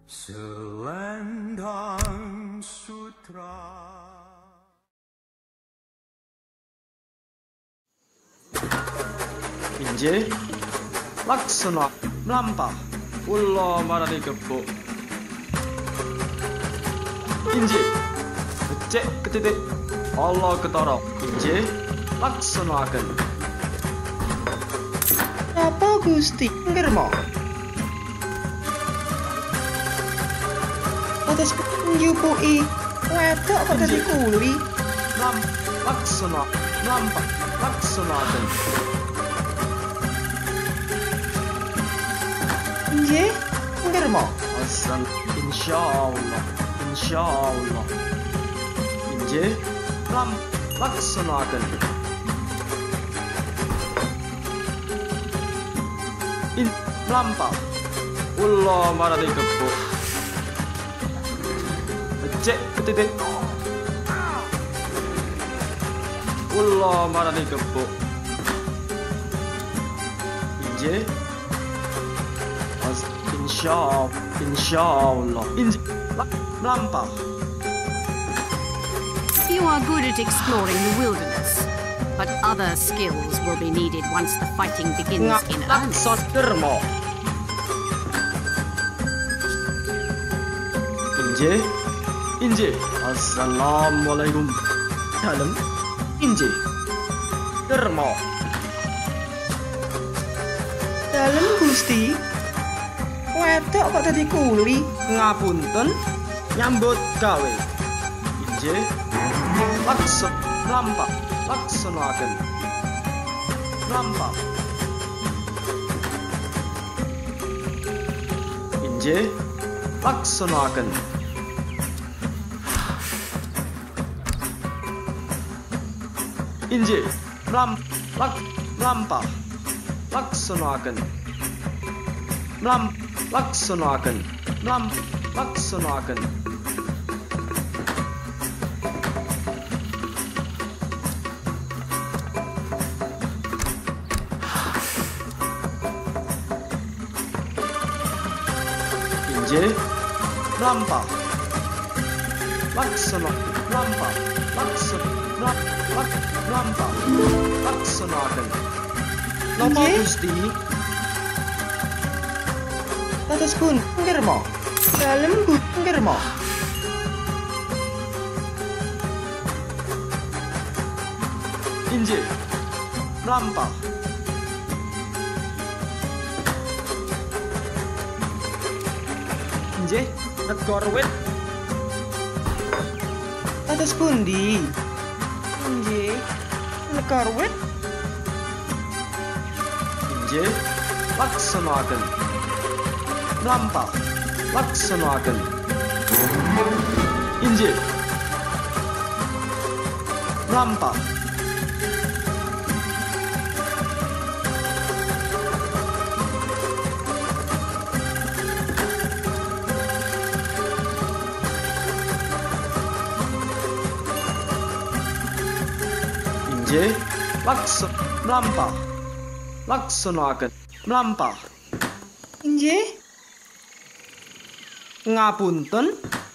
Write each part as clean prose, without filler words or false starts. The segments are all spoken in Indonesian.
Selendang sutra. 인제 락스나 람파 올라 말하니 겹고 인제 그째 그때대 Allah ketara inje laksanakan. Apa Gusti? Ngermo. Atas njupui wedok kok dadi kuli. Laksanakan. Nggih, ngermo. Asal insyaallah. Inje laksanakan. Lampa Allah marani kepo cek ketitik Allah marani kepo inje insyaallah inje lampa. You are good at exploring the wilderness, but other skills will be needed once the fighting begins in earnest. Inje, assalamualaikum. Dalam, inje, dermo. Dalam Gusti, wedok kok dadi kuli. Ngapunten, nyambut gawe. Inje, laksanakan. Lampa. Inje, laksanakan. Inje, lampa. Laksanakan. Laksanakan. Inje, lampa. Laksanakan. Napa Gusti? Atas pun ngermo. Dalam ngermo. Inje, lampa. Inje, negor wit. Atas pundi? Inje, negor wit. Inje, laksanakan. Lampa, laksanakan. Inje, lampa. Inje, laksanakan. Lampa. Inje, Ngapunten.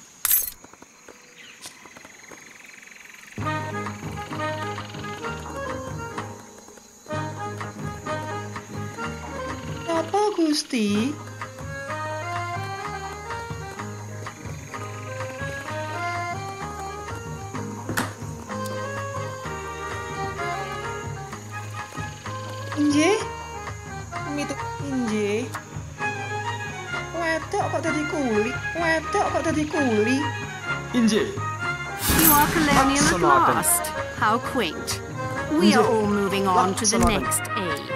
apa Gusti? Inje, inje. Wedok kok dadi kuli. Inje. You are colonial at last. How quaint. We are all moving on to the next age.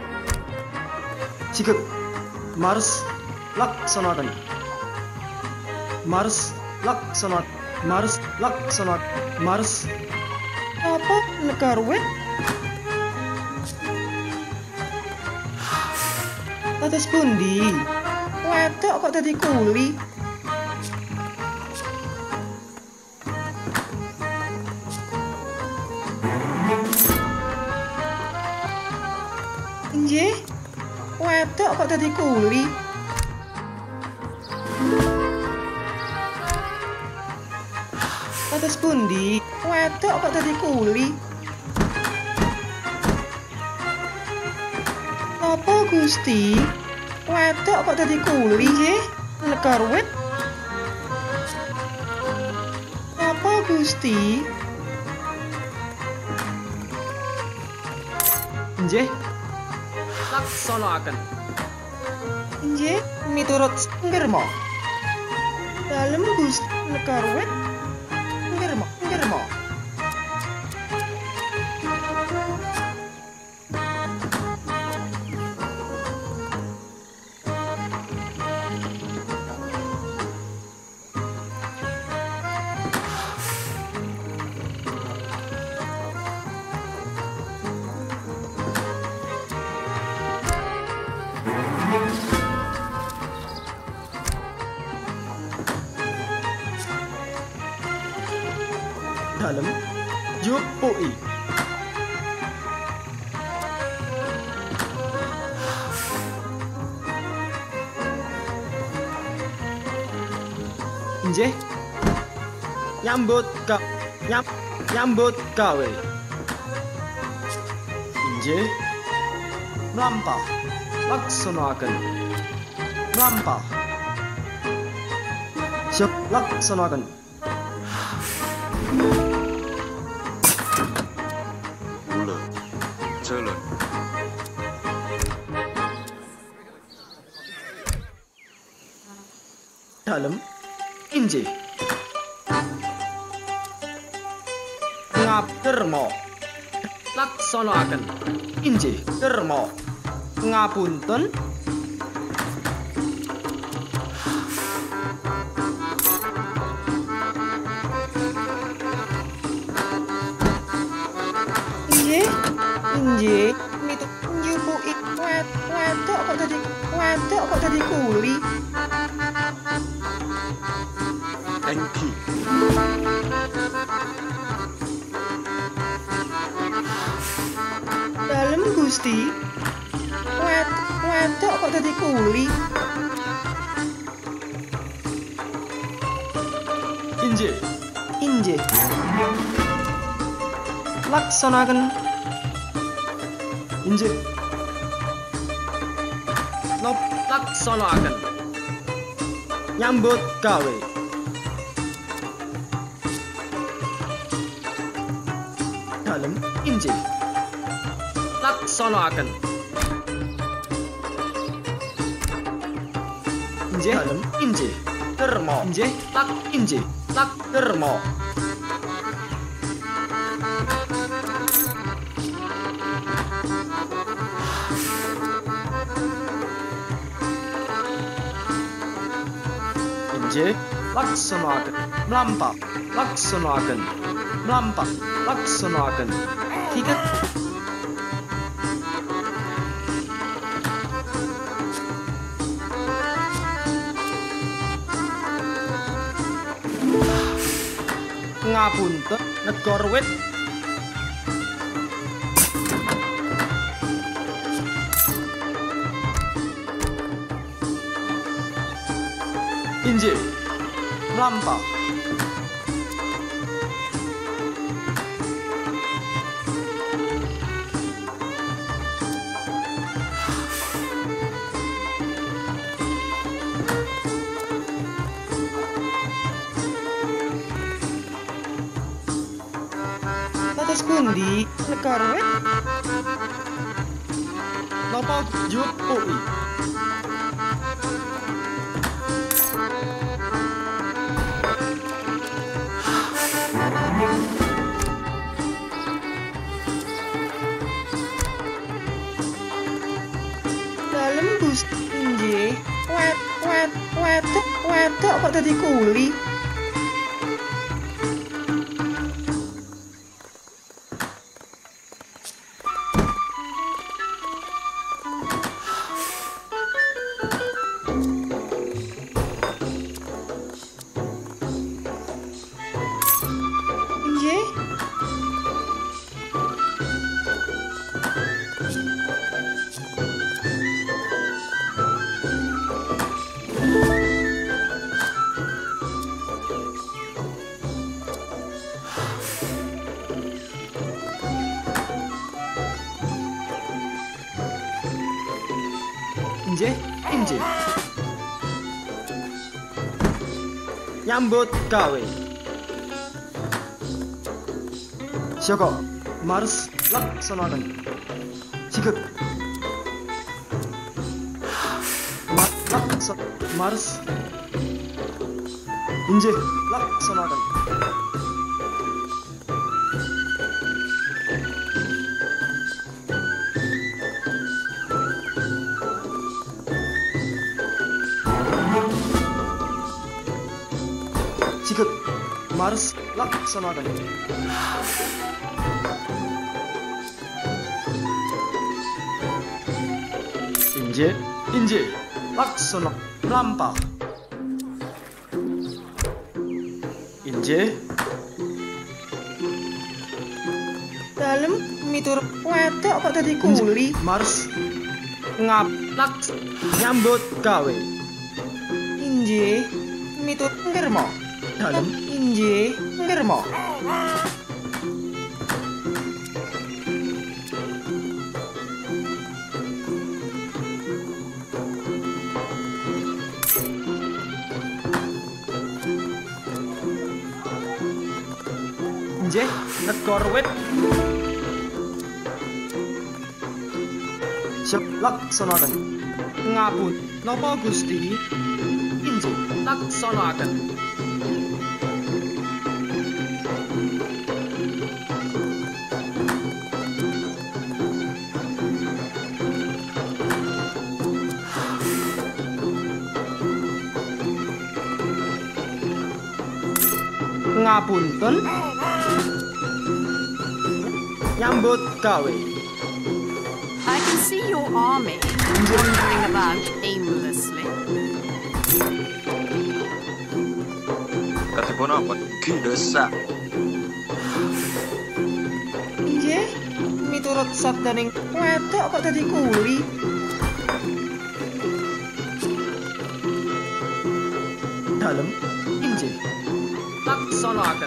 지금 Mars laksanakan. Mars. Apa negor wit? Atas pundi? Wedok kok dadi kuli. Inje, wedok kok dadi kuli. Kados pundi? Wedok kok dadi kuli? Apa Gusti? Wedok kok dadi kuli nggih? Lekor wit? Apa Gusti? Inggih. Laksanakaken. Inggih, miturut ngirma. Dalem Gusti lekor wit? Ngirma. Dalem jupui. Inggih. Nyambut gawe. Inggih. Mlampah. Laksanakaken. Mlampah. Siap laksanaken. Mula, jalan. Dalem inggih. Ngapirma. Laksanakaken. Inggih, derma. Ngapunten. Inggih, nyupuki wedok kok dadi kuli. Engki, Dalem Gusti. Wedok kok dadi kuli. Inggih. Laksanaken. Inggih. Laksanaken. Nyambut gawe. Dalem inggih. Laksanaken. Inggih. Dalem inggih. Derma. Inggih. Inggih. Derma. Inggih. Laksanaken. Mlampah. Laksanaken. Mlampah. Laksanaken. Tiket. Ngapunten negor wit. Inggih. Mlampah. Kados pundi? Lekor wit? Napa jupui. Dalem Gusti. Inggih, wedok kok dadi kuli. Inggih. Injih, injih. Nyambut gawe. Siaga, mars laksanakan. Sigap. Mars. Injih, laksanakan. Sigap, mars laksanakan. Injih, injih, laksana, melampah. Injih. Dalem miturut wedok kok dadi kuli. Mars ngap laks nyambut gawe. Injih, miturut ngermo. Dalem Injih, ngermo. injih negor wit. Siap laksanakan. Ngapun napa Gusti? Injih laksanakan. Ngapunten. Nyambut gawe. I can see your army wandering about aimlessly. Katipun apa? Desa. Injih, miturut sabdaning wedok kok dadi kuli. Dalem injih laksanakan.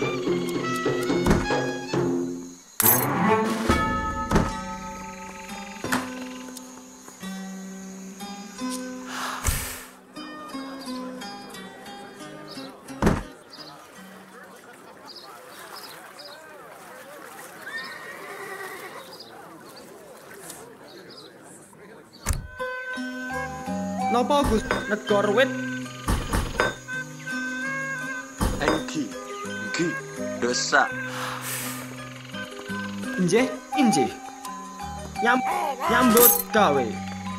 Napa Gus negor wit? Engki. Desa. Injih, injih. Nyambut gawe.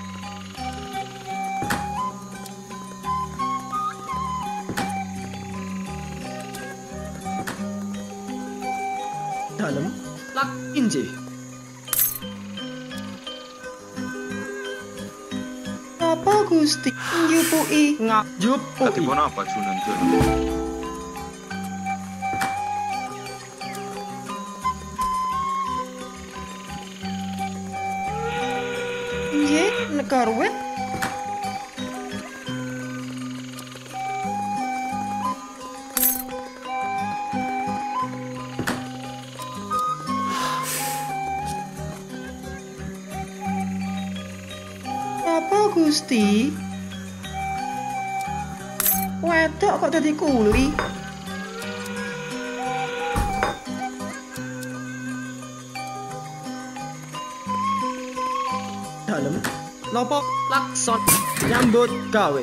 Dalem lak injih. Apa Gusti njupuki Ngajupuki. Katipun apa Junanjun? injih negor wit. Apa Gusti? Wedok kok dadi kuli? Dalem napa lakson nyambut gawe.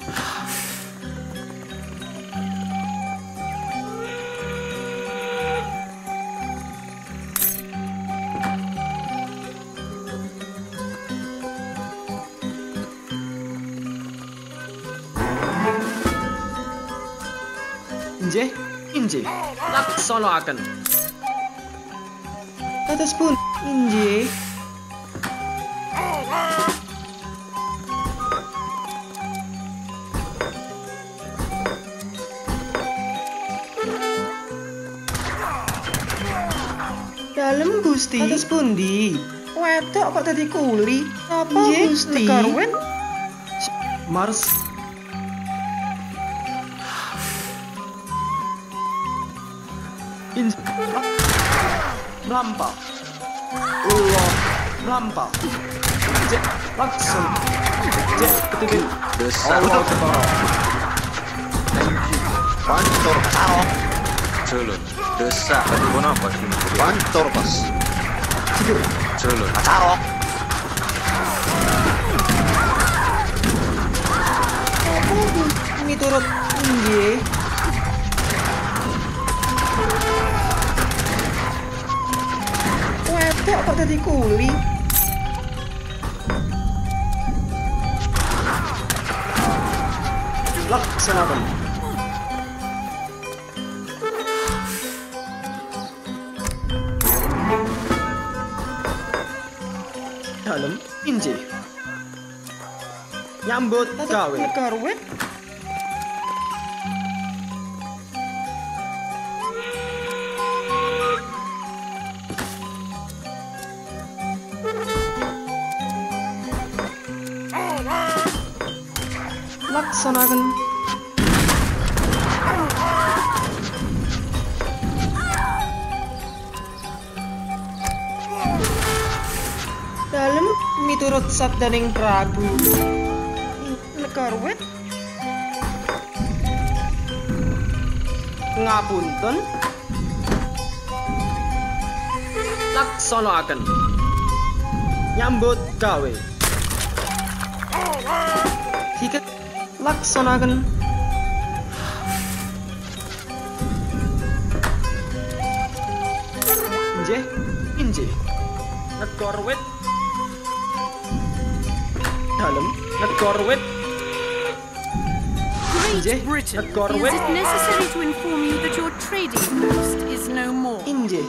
Injih, injih laksanakan. Kados pun injih. Dalem Gusti. Kados pundi? Wedok kok dadi kuli? Apa Gusti? Negor wit. Mars melampau. Allah melampau. Injih lakson Jek ketipin. Desak. Allah ketoro. Engki. Pantor sarok. Celun. Desak. Kenapa sini? Pantor bos. Celun. Sarok. Apa miturut nggih? Wedok kok dadi kuli? Laksanakan. Dalem injih. Nyambut gawe. Nekar wit. Laksanakan. Dalem miturut sabdaning Prabu. Nekar wit. Ngapunten. Laksanakan. Nyambut gawe. Siket laksanakan. Injih, injih. Negor wit. Dalem, negor wit. Great Britain, negor is wit. it necessary to inform you that your trading post is no more? Injih.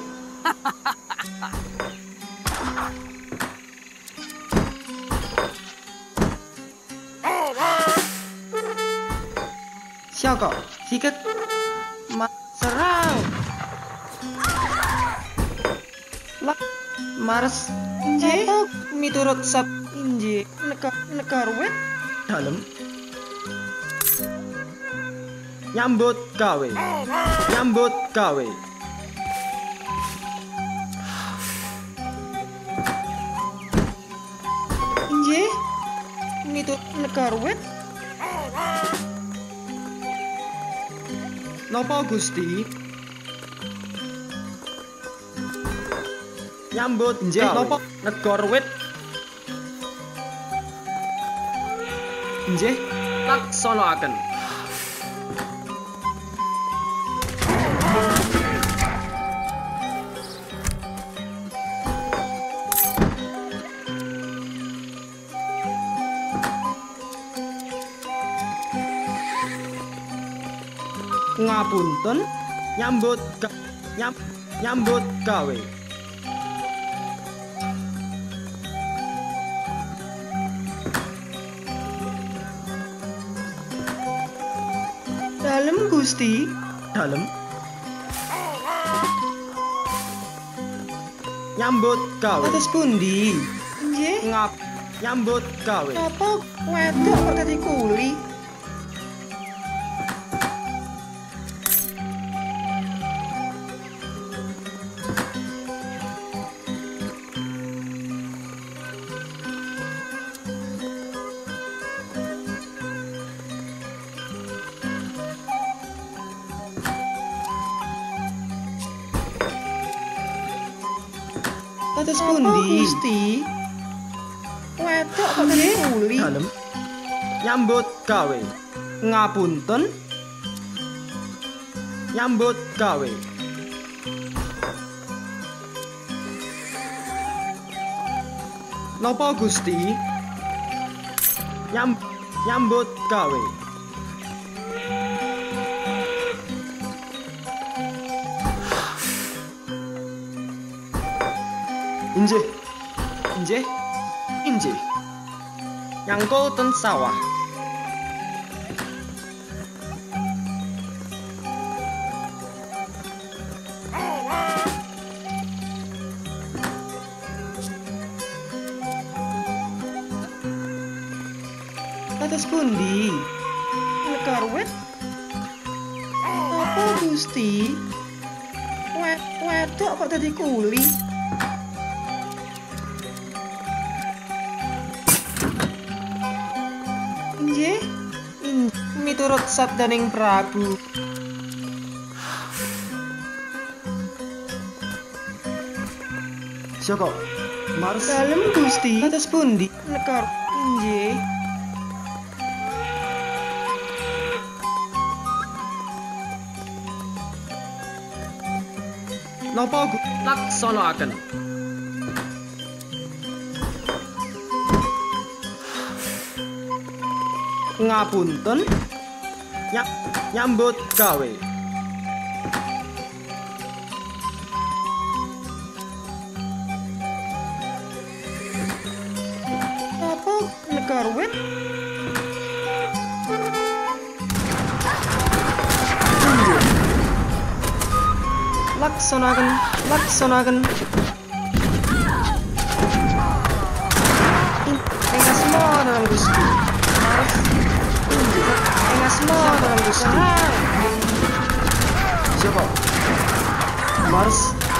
Siapa? Siket. Serang. Lak. Mars. Injih. Miturut sab. Injih. Nekar wit. Dalem. Nyambut gawe. Nyambut gawe. Injih. Miturut nekar wit. Napa Gusti? Nyambut Injih, gawe. napa? Negor wit. Injih. Laksanakan. Ngapunten, nyambut nyambut gawe. Dalem Gusti. Dalem. Nyambut gawe. Atas pundi? Injih. Nyambut gawe. Apa wedok kok dadi kuli? Atas pundi? Gusti. Wedok kok dadi kuli? Dalem. Nyambut gawe. Ngapunten. Nyambut gawe. Napa Gusti? Nyambut gawe. Injih. Injih. Injih. Nyangkul ten sawah. Atas pundi? Nekar wit. Apa Gusti? Wedok kok dadi kuli? miturut sabdaning Prabu. Siapa? Mars. Dalem Gusti. Kados pundi? Lekor. Inggih. Napa laksanakaken? Ngapunten. Nyambut gawe. Apa lekor wit? Laksanaken. Engasmo dalam Gusti. Mars. Engasmo dalam Gusti. Siapa? Mars.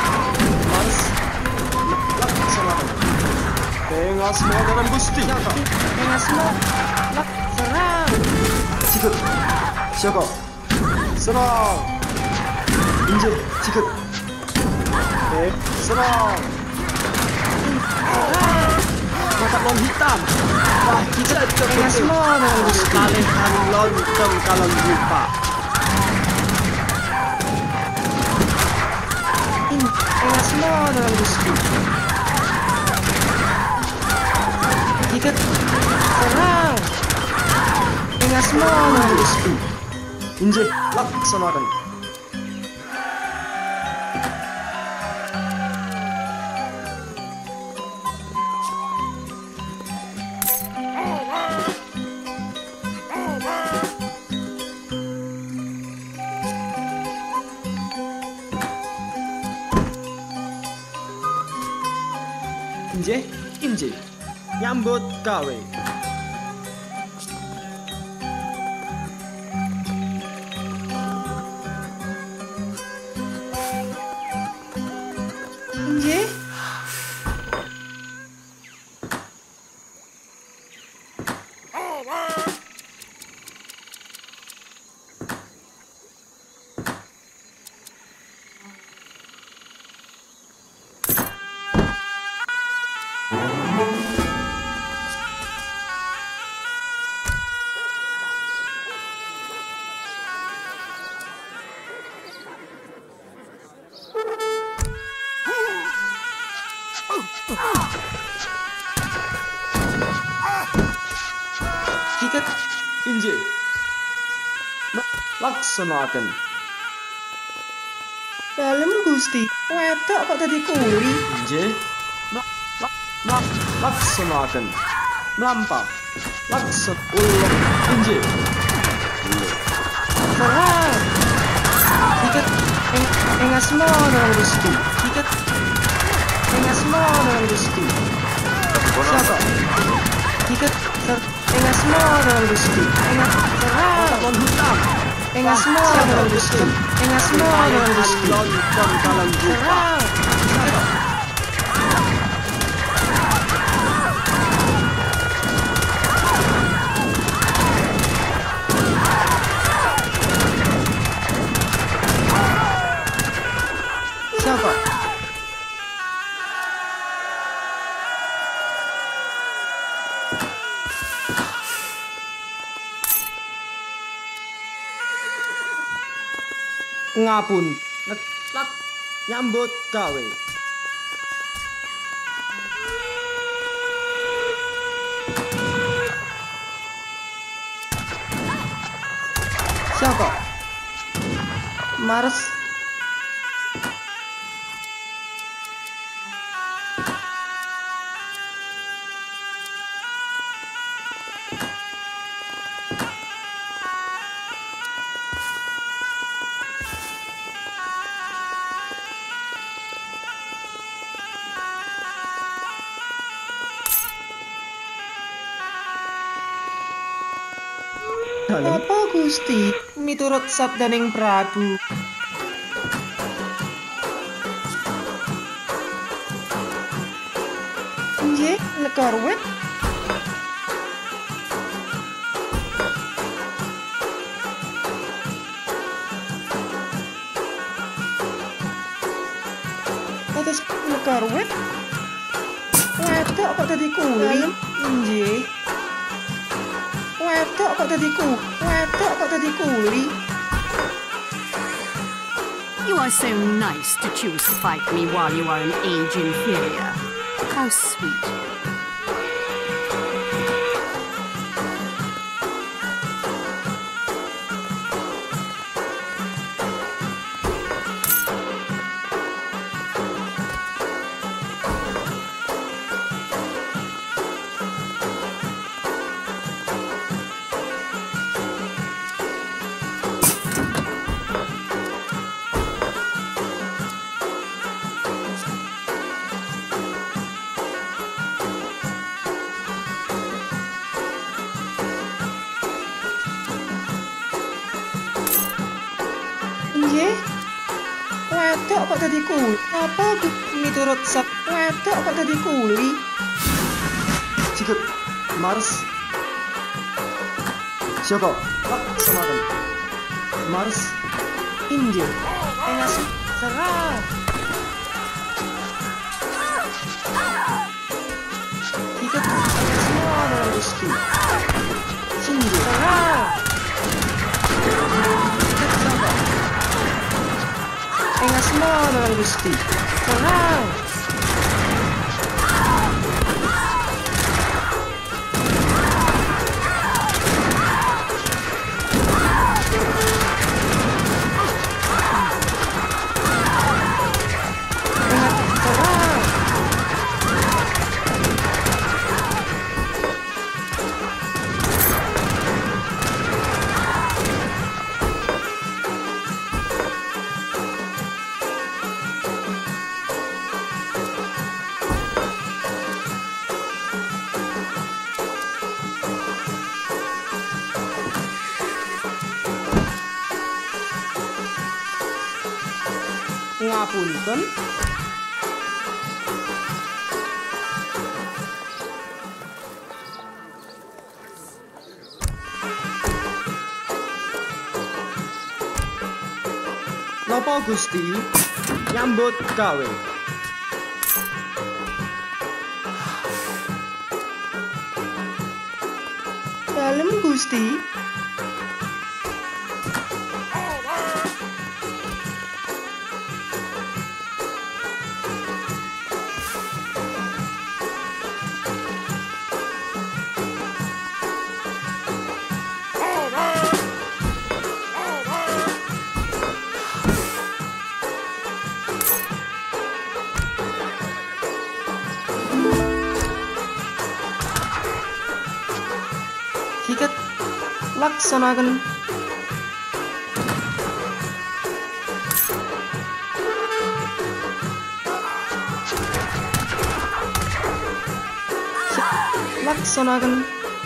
Laksanaken. Engasmo dalam Gusti. Engasmo. Serang. 지금. siapa? Serang. Injek, 지금. Serang. Mata lon hitam. Wah, kita coba semua kalian lontong kalau lupa. Engasmo dalam Gusti. Ikat. Serang. Engasmo dalam Gusti. Injek, laksanakan. Inje, nyambut gawe. Inje. Kikat, inje. Laksanakan. Dalem Gusti. Wedok kok dadi kuli. Inje. Laksanakan. Melampau. Ulung. Inje. Serang. Ikat. Engasmo dalam Gusti. Ikat. Engasmo dalam Gusti. Siapa? Ikat. Engasmo dalam Gusti. Serang. Hitam. Engasmo dalam Gusti. Engasmo dalam Gusti. Lontong kalau lupa. Serang. Siapa? Ngapun. Nyambut gawe. Siapa? Mars. Apa Gusti? Miturut sabdaning Prabu. Nggih, lekor wit. Dados lekar wet. Wedok kok dadi kuli? Nggih. Wedok kok dadi kuli? You are so nice to choose to fight me while you are an age inferior. How sweet. Nggih. Wedok kok dadi kuli? Apa miturut sab wedok kok dadi kuli? 지금 마르스 siapa? Laksanakan Mars Injil Engas serang. Ikat semua dalam Gusti Sinjil Serang. Ikat siapa? Engas semua dalam Gusti. Serang. Ngapunten Napa Gusti nyambut gawe Dalem Gusti. Ikat laksanakan laksanakan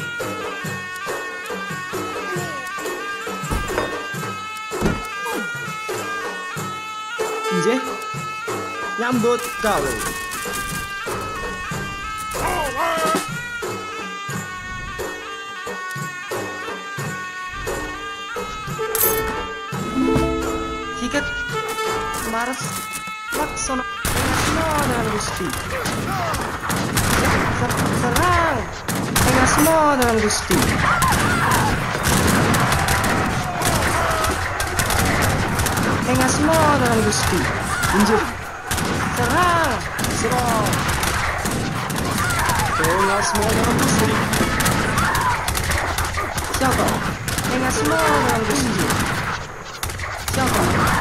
nggih nyambut gawe Ikat Mars laksana semua dalam Gusti Serang. Engas semua dalam Gusti. Engas semua dalam Gusti. Injil Serang. serang Tengah semua dalam Gusti siapa? Engas semua dalam Gusti. Siapa?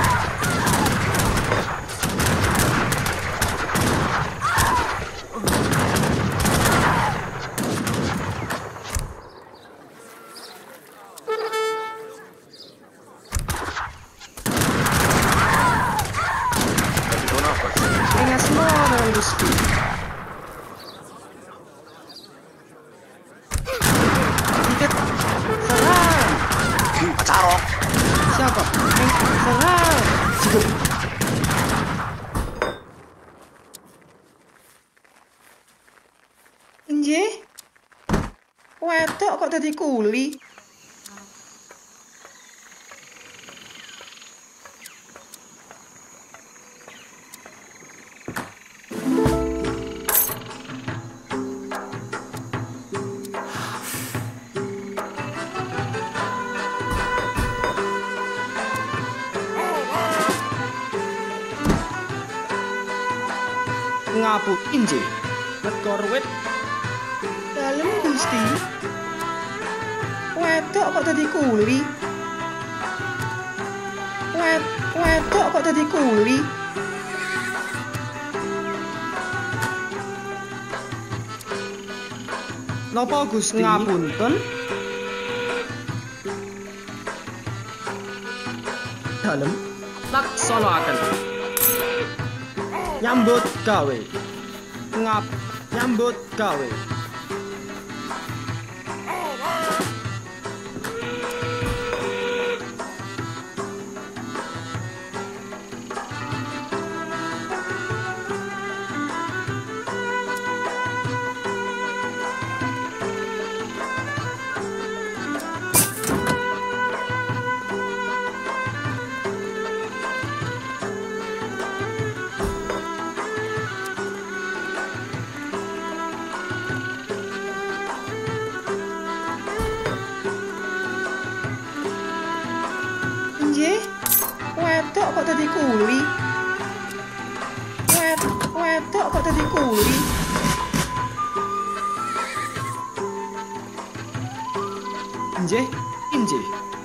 Engas semua dalam Gusti. Ikat Serang. Carok. siapa? Serang. Cukup Nggih. Wedok kok dadi kuli? Ngapun injih. Lekor wit. Dalem Gusti. Wedok kok dadi kuli? Wedok kok dadi kuli? Napa Gusti? Ngapunten. Dalem laksanaken. Nyambut gawe. Nyambut gawe. Wedok kok dadi kuli? Wedok kok dadi kuli? Injih, injih.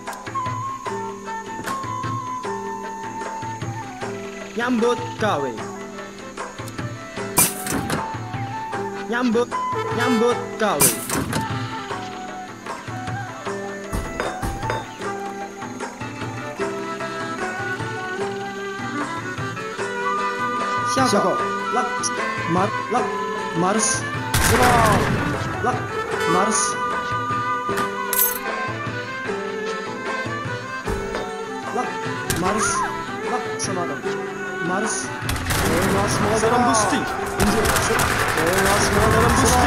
Nyambut gawe. Nyambut gawe. Siapa? Mars. Mars. Mars. Laksanakan. Mars. Semua dalam Gusti. Semua dalam Gusti.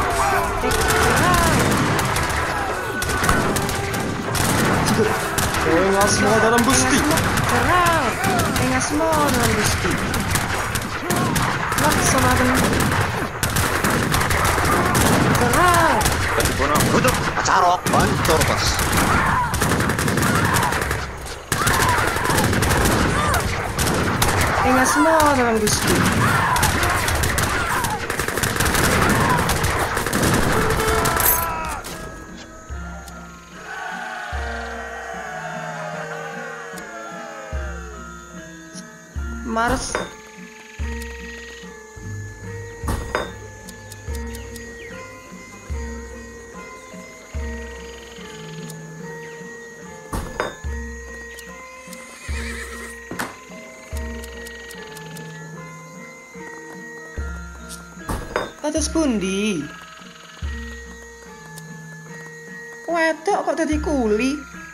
Semua dalam Gusti. Semua dalam Gusti. Laksanakan. Serang. Duduk, acarok, bantor bos. Semua dalam Gusti. Mars. Kados pundi? Wedok kok dadi kuli?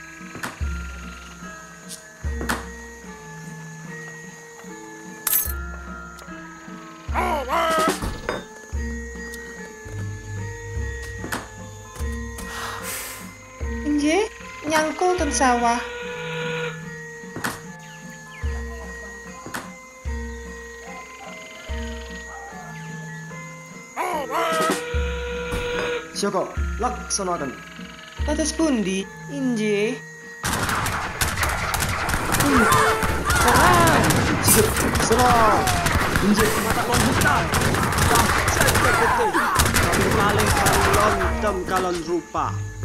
Injih, nyangkul ten sawah. Siapa? Laksanakan. Kados pundi? Injih. Serang. Injih mata lon hutan. Dahsyat betul. Kami paling kalon dem kalon rupa.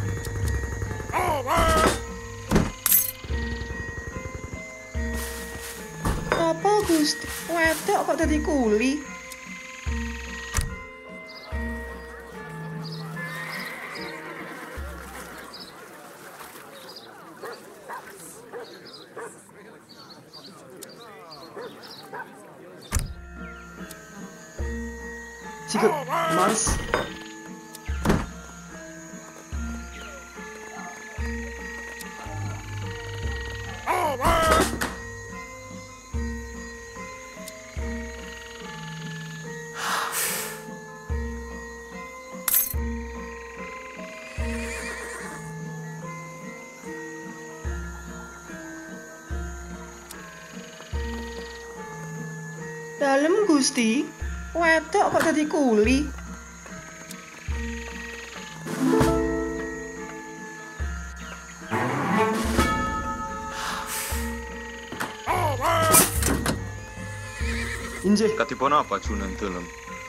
Apa Gusti? Wedok kok dadi kuli? Sikap Mars. Dalem Gusti, wedok kok dadi kuli? Injih. Katipun apa Junan Delem?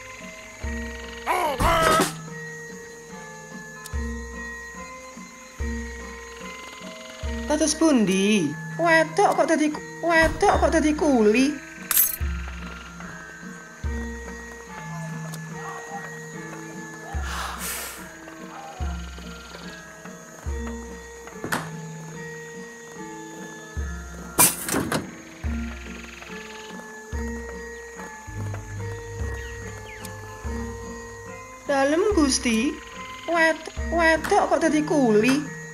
Kados pundi? Wedok kok dadi kuli. Dalem Gusti, wedok kok dadi kuli.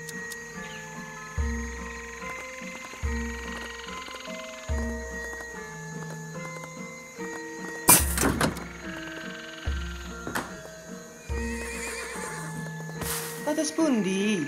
Kados pundi?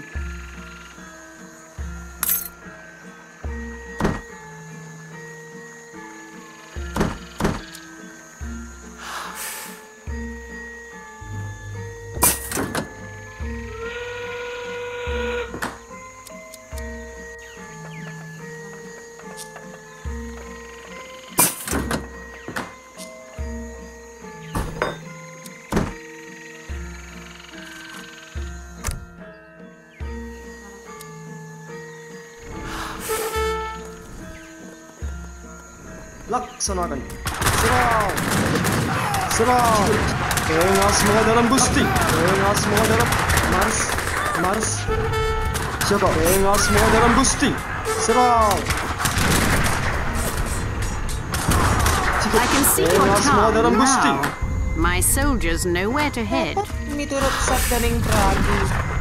Laksanakan. Serang. Dengan semua dalam Gusti. Dengan semua dalam mars. Siapa? Dengan semua dalam Gusti. Serang. I can see your calm now. My soldiers know where to head. Miturut sabdaning Prabu.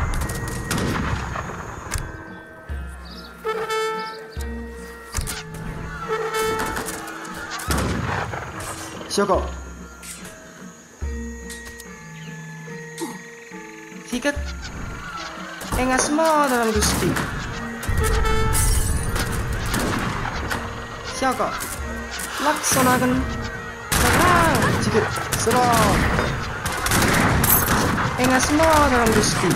Siapa? Sikat engasma dalam Gusti. Siapa? Laksanakan. Serang. Sikat. Serang. Engasma dalam Gusti.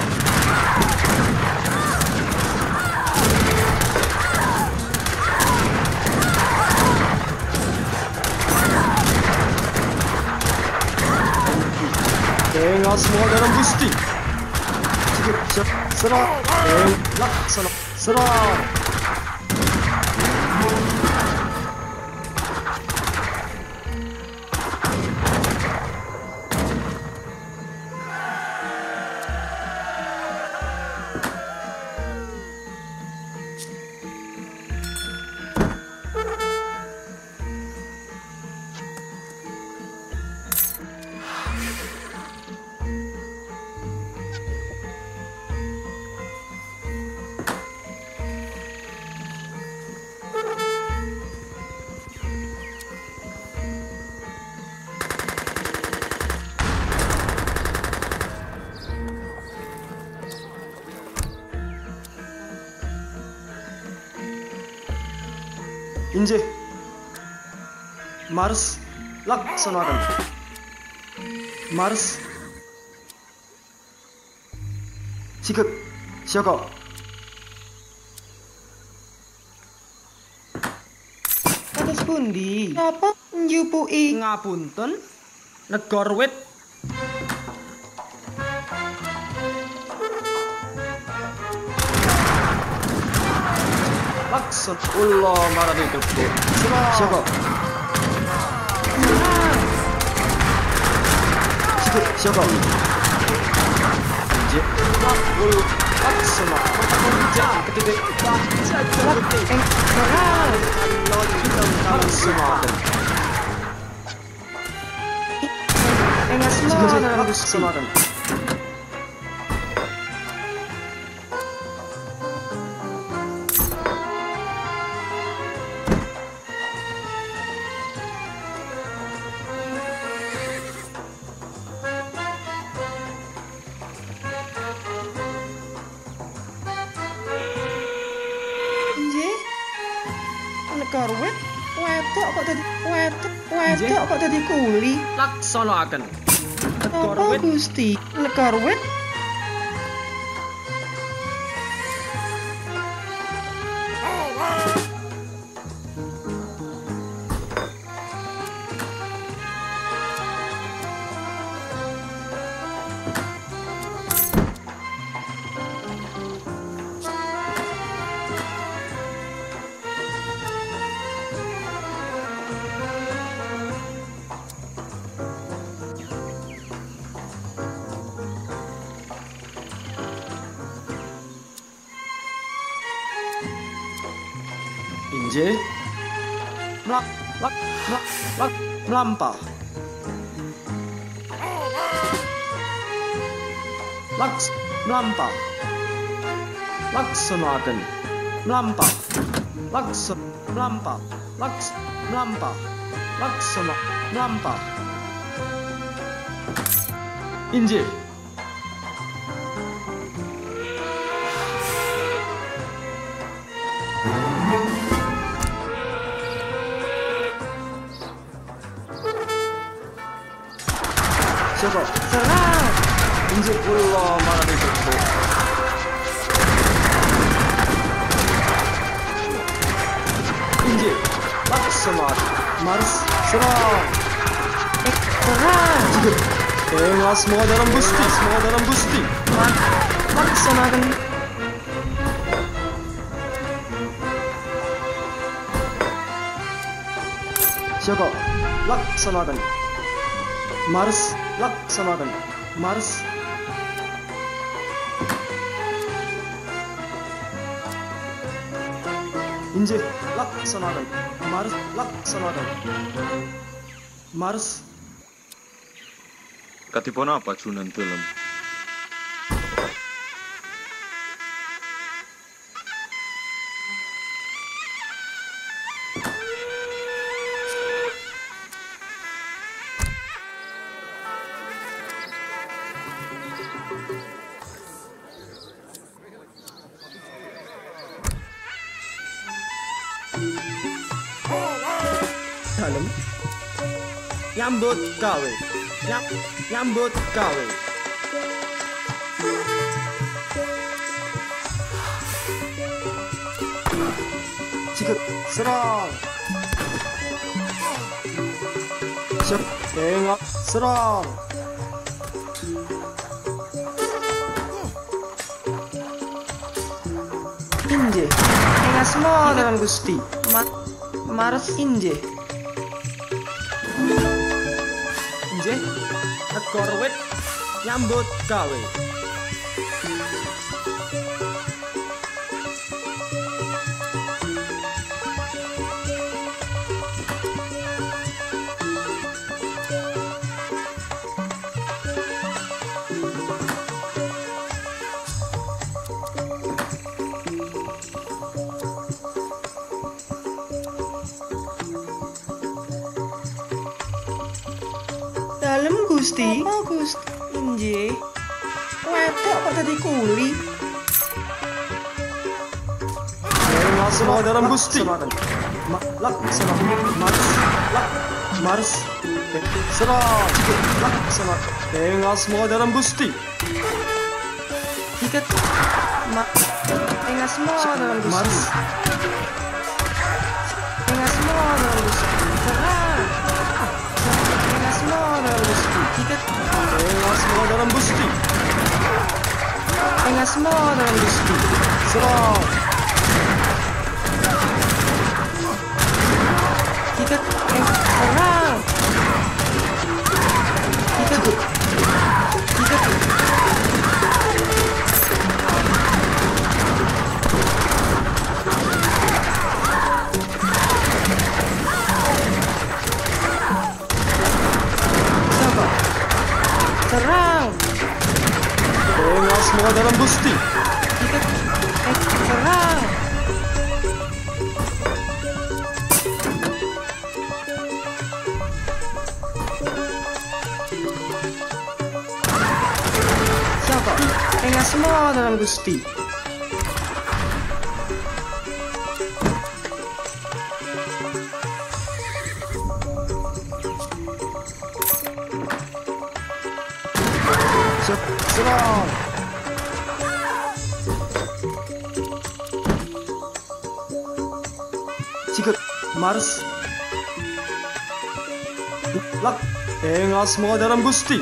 Dengan semua dalam Gusti. Serang. Laksana. Serang. Injih. Mars. Laksanakan. Mars. Sikat. Siapa? Kados pundi? Napa njupui? Ngapunten. Negor wit. Laksan. Allah marani kebo. Siapa? Siapa? Laksana. Ketitik. Engasma dalam Gusti. Korwet, wedok kok dadi kuli. Laksanakan. Apa Gusti? Korwet. Inje. Melampah. Melampah. Laksanakan. Melampah. Melampah. Melampah. Melampah. Inje. Siapa? Serang! Inje pula marah itu. Inje, laksanakan. Mars, serang! Serang! Tengah semua dalam busti. Laksanakan. Siapa? Laksanakan. Mars, laksanakan. Mars. Inje, laksanakan. Mars, laksanakan. Mars. Katipon apa cunan tulem? Dalam. Nyambut gawe. Nyambut gawe. Cikut, serang. Siap, tengok, serang. Inje. Tengah semua dalam gusti. Mars Inje. Inje, tekor wit, nyambut gawe. Dalam gusti. Apa gusti? Inje. Wedok kok tadi kuli. Tengah semua dalam busti. Laksanakan. Mars. Serang. Laksanakan. Tengah semua dalam busti. Ikat. Tengah semua dalam gusti. Mars. Tengah semua dalam gusti. Serang. Tengah semua dalam gusti. Ikat. Tengah semua dalam busti. Tengah semua dalam gusti. Serang. Ikat. Serang. Ikat. Ikat. Siapa? Serang. Tengah semua dalam busti. Ikat. Serang. Siapa? Tengah semua dalam gusti. Serang. Cikut. Mars. Tengah semua dalam busti.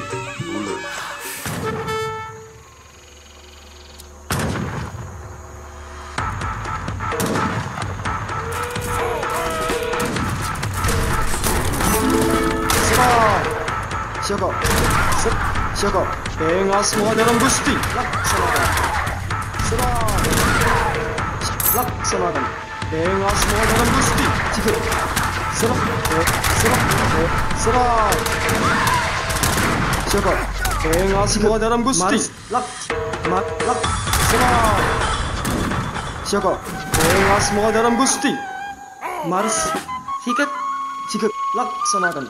Serang. Siapa? Siapa? Tengah semua dalam busti. Laksanakan. Serang. Laksanakan. 대응하 semua dalam gusti. 지금 serang, serang. Siapa? 대응하 semua dalam gusti. Lak, serang. Siapa? 대응하 semua dalam gusti. Mars, hikat, 지금 laksanakan.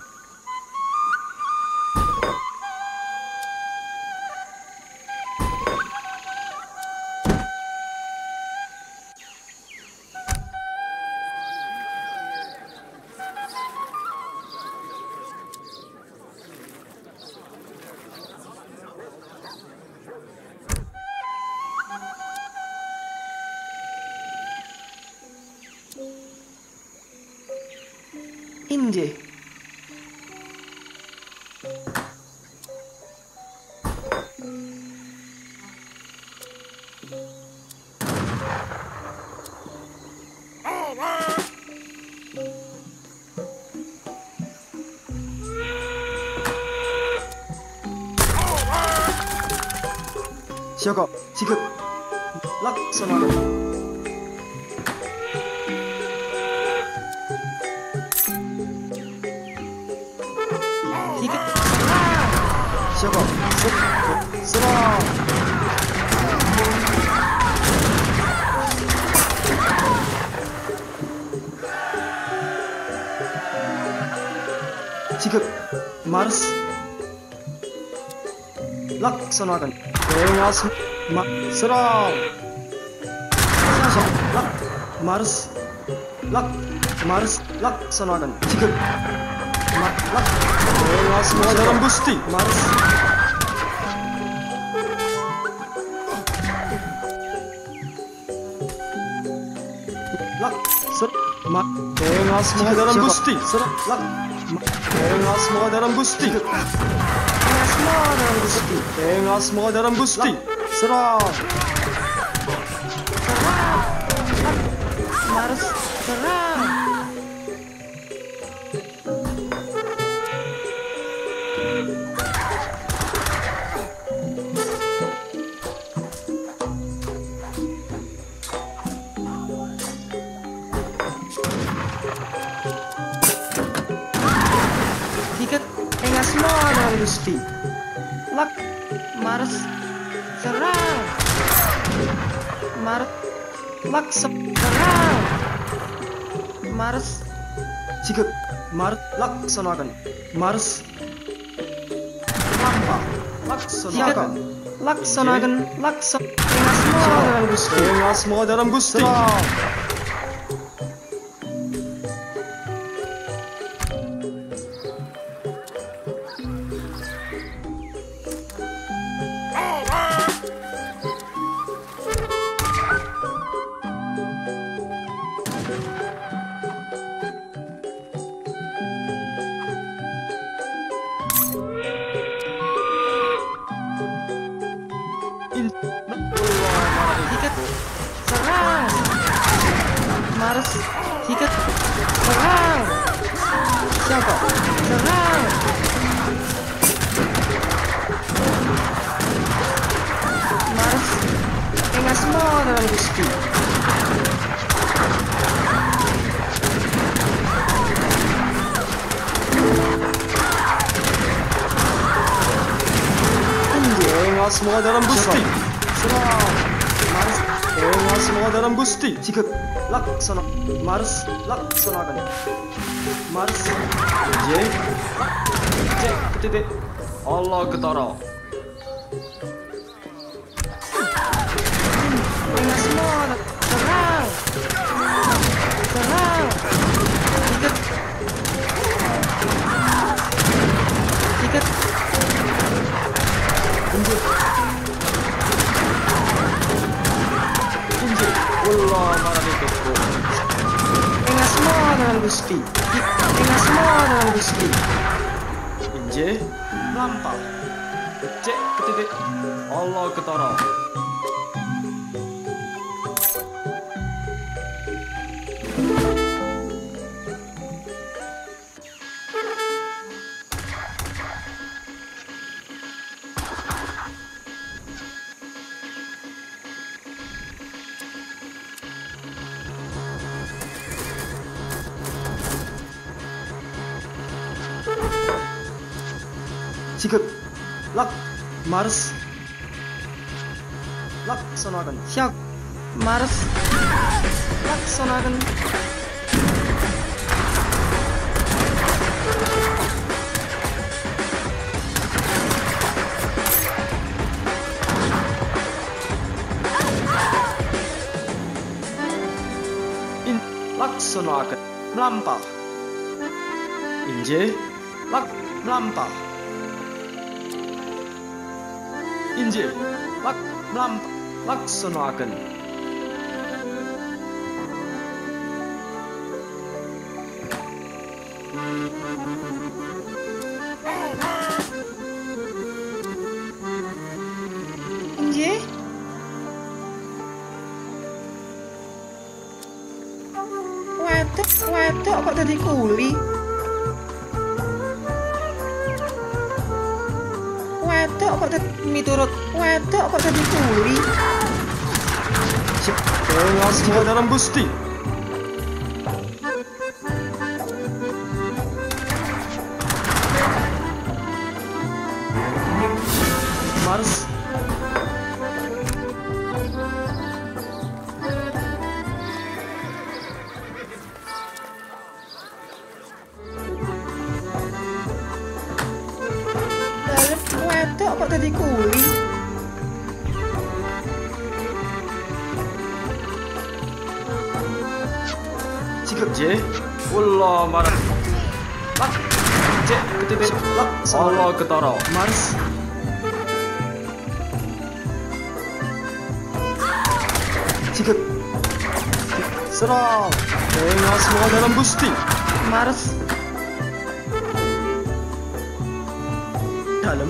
Inje. Siapa? 지금 laksanakan. Siapa? Serang. 지금 Mars laksanakan. 대응하스 serang. Mars laksanakan. 지금 대응하 semua dalam gusti. Mars. 대응하 semua dalam gusti. 대응하 semua dalam gusti. 대응하 semua dalam gusti. Serang. Mars, serang. Gusti. Mars, serang. serang. Mars. 지금 laksanakan. Mars. Laksanakan. Tengah semua dalam gusti. Serang. Mars. Hikat. Serang. Siapa? Serang. Mars. Tengah semua dalam gusti. Tengah semua dalam gusti. Serang. Mars. Tengah semua dalam gusti. 지금 laksana. Mars laksanakan. Mars. Cek. Allah ketara. Tengah semua. Serang. Serang. Hikat. Allah marah itu. Tengah semua dengan gusti. Tengah semua dengan gusti. Inje lampau. Cek ketitik. Allah ketara. 지금 락 마르스 락선화근 시작 마르스 락선화근 락선화근 melampah 인제 락 melampah 인제 락 melampah laksanakan Nggih. Wedok kok dadi kuli? Wedok kok dadi miturut wedok kok dadi kuli? Tengah semua dalam gusti. Mars. Wedok kok dadi kuli? 지금 제 올라 말아 락제 그때 락 올라 그따라 마르스 지금 serang tengah semua dalam gusti Mars. dalam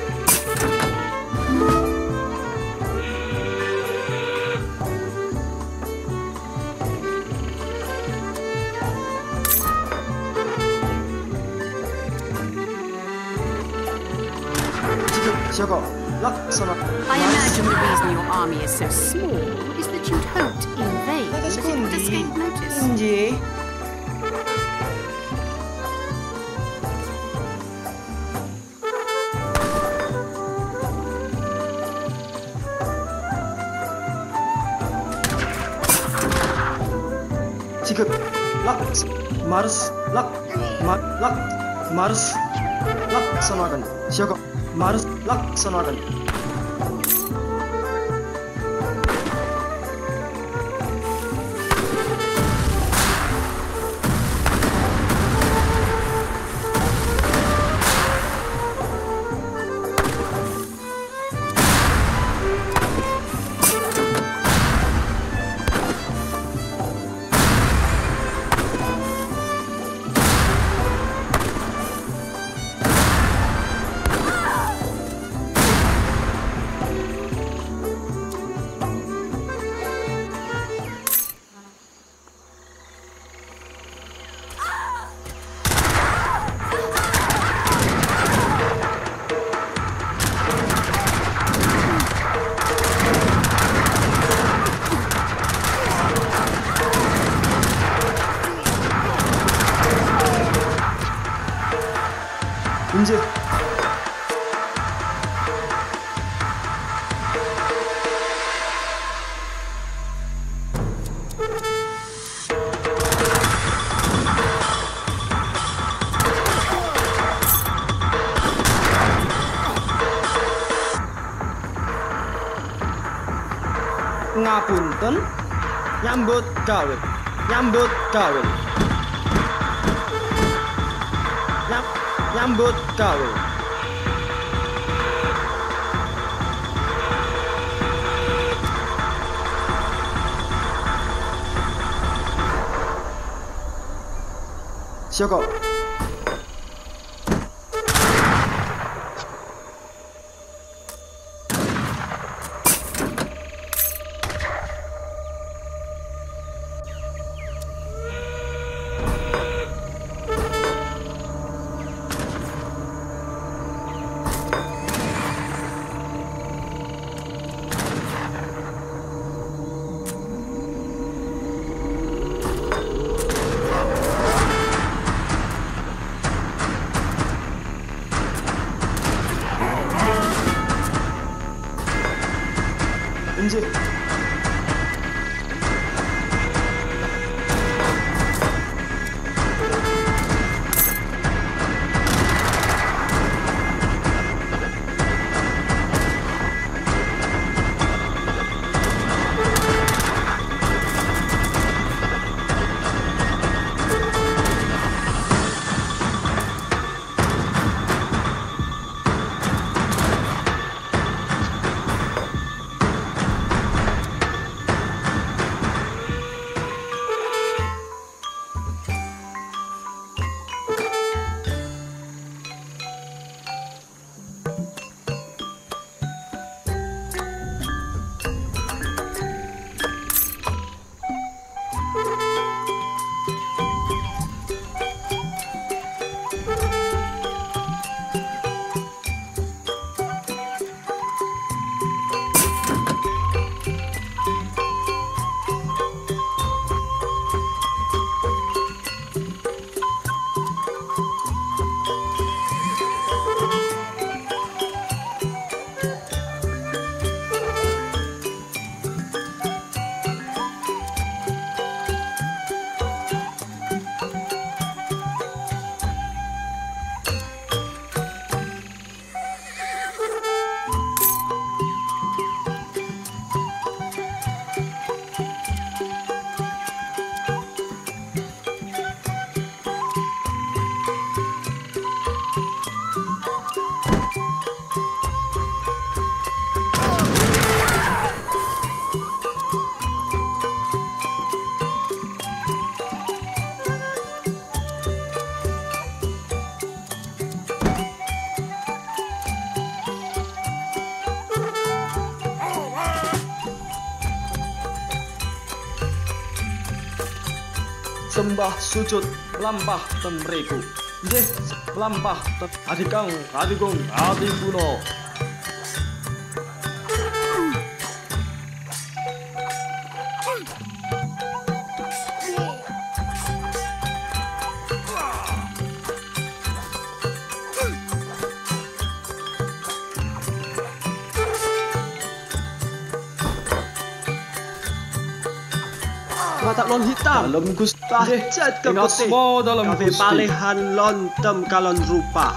Siapa? Laksana. I imagine the reason your army is so small is that you'd hoped in vain that it would escape notice. Nggih. 지금 락스 마르스 마르스 락선화근 시작하 마르스 락선화근 이제 ngapunten nyambut gawe nyambut gawe siapa sembah sujud melampah ten mriku. Nggih, melampah ten adikang adigung adi puno. Mata lon hitam dalam gustah cat ke putih dalam kafe palehan lon tem kalon rupa.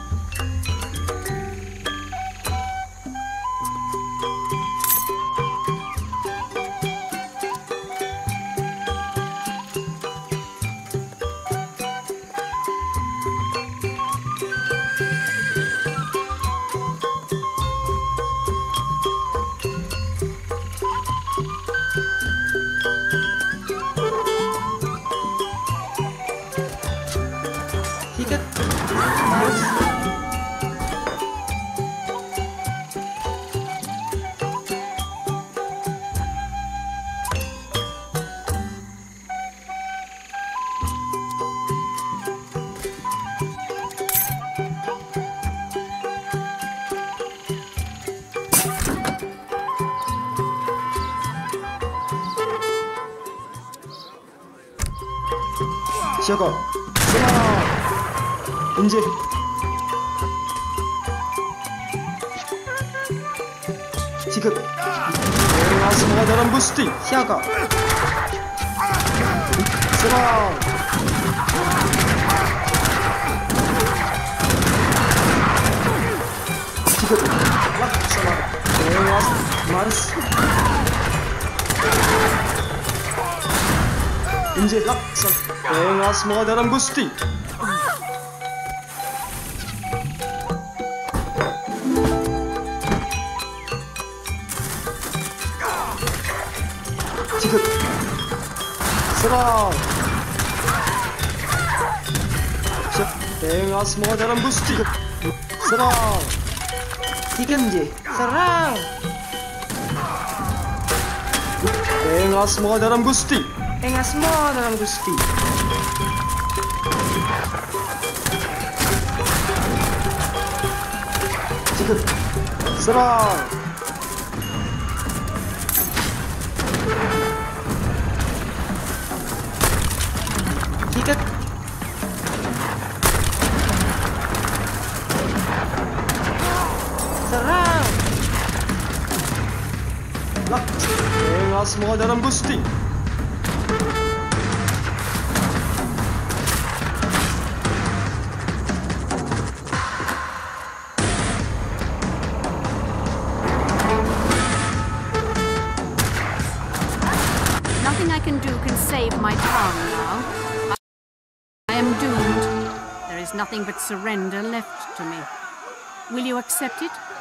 Siapa? Injih. Sikap. Tengah semua dalam gusti. Siapa? Serang. Sikap. Laksana. Tengah mars. Injih laksana. Tengah semua dalam gusti. Sikap. Serang. Tengah semua dalam gusti. Serang. Sikap je. Serang. Tengah semua dalam gusti. Tengah semua dalam gusti. Sikap. Serang. Sikap. Serang. Tengah semua dalam gusti. Nothing I can do can save my town now. I am doomed. There is nothing but surrender left to me. Will you accept it?